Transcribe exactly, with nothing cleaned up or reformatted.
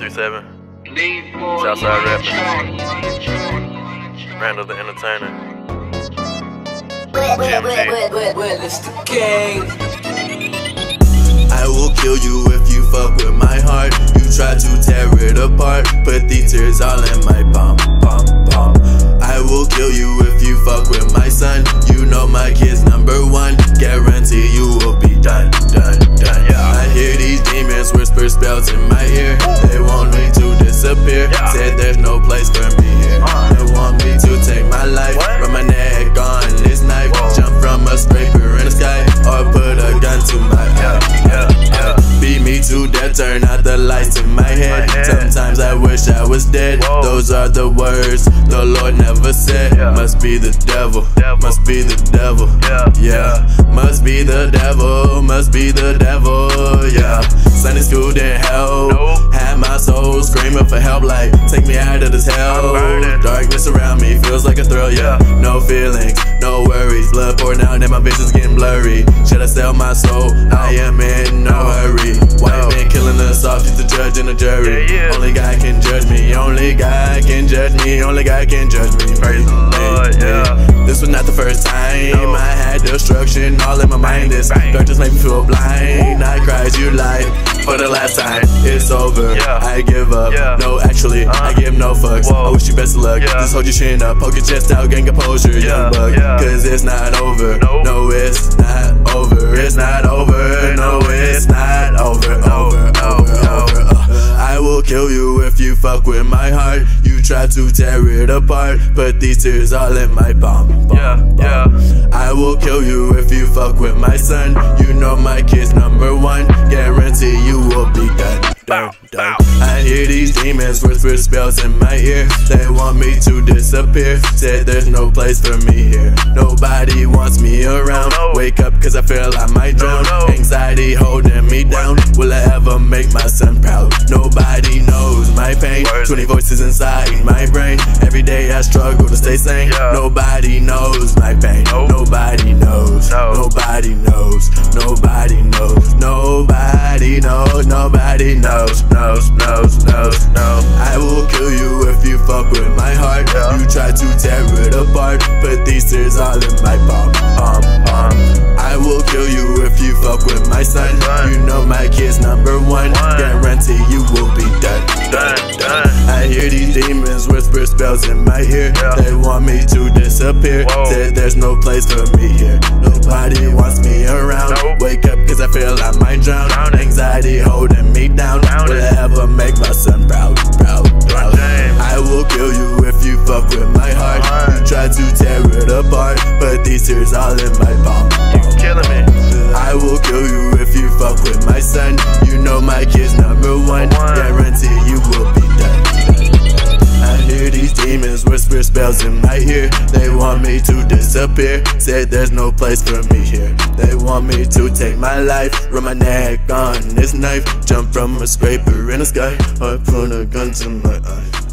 three seven. Southside Rapping. Randall the Entertainer. G M G. I will kill you if you fuck with my heart. You try to tear it apart. Put these tears all in my palm, palm, palm. I will kill you if you fuck with my son. You know my kid's number one. Guarantee you will be done, done, done. Yeah. I hear these demons whisper spells in my ear. They want me to disappear. Yeah. Said there's no place for me here. Uh. They want me to take my life. What? Run my neck on this knife. Whoa. Jump from a scraper in the sky, or put a gun to my eye. Yeah. Yeah. Beat me to death, turn out the lights in my head. Sometimes I wish I was dead. Whoa. Those are the words the Lord never said. Yeah. Must be the devil. devil, must be the devil. Yeah. yeah, must be the devil, must be the devil. Yeah, Sunday school didn't help. Nope. Had my soul screaming for help, like take me out of this hell. Darkness around me feels like a thrill. Yeah, no feelings, no worries. Blood pouring out and my vision's getting blurry. Should I sell my soul? I am in no hurry. White man killing us off, just a judge and a jury. Yeah, yeah. Only God can judge me, only God can judge me, only God can judge me. Praise the Lord, yeah. This was not the first time. No. I had destruction all in my mind. This darkness made me feel blind. I cried, you lied. For the last time, it's over. Yeah. I give up. Yeah. No, actually, uh, I give no fucks. Whoa. I wish you best of luck. Yeah. Just hold your chin up, poke your chest out, gain composure, yeah. young buck. Yeah. Cause it's not over. Nope. No, it's not over. It's not over. No, it's not over. Over, over, over. Uh, I will kill you if you fuck with my heart. You try to tear it apart. Put these tears all in my palm. palm yeah, palm. yeah. I will kill you if you fuck with my son. You know my kid's number one. Guarantee you will be done, done, done. I hear these demons whisper spells in my ear. They want me to disappear. Said there's no place for me here. Nobody wants me around. Wake up cause I feel I might drown. Anxiety holding me down. Will I ever make my son proud? Nobody knows my pain. Twenty voices inside my brain. Every day I struggle to stay sane. Nobody knows my pain. Nobody knows. Nobody knows. Nobody knows. Nobody knows. Nobody knows. Knows. Knows. Knows. Knows. I will kill you if you fuck with my heart. You try to tear it apart. Put these tears all in my palm. Um, um. I will kill you if you fuck with my son. You know my kid's number one. Guarantee you will be done. Done. Done. I hear these demons whisper spells in my ear. They want me to disappear. Said there's no place for me here. Nobody wants me around. Wake up cause I feel I might drown. Anxiety holding me down. Will I ever make my son proud? Proud, proud. I will kill you if you fuck with my heart. You try to tear it apart. Put these tears all in my palm. You killing me. I will kill you if you fuck with my son. You know my kid's number one. Guarantee you will be done. I hear these demons whisper spells in my ear. They want me to disappear. Said there's no place for me here. They want me to take my life. Run my neck on this knife. Jump from a scraper in the sky, or put a gun to my eye.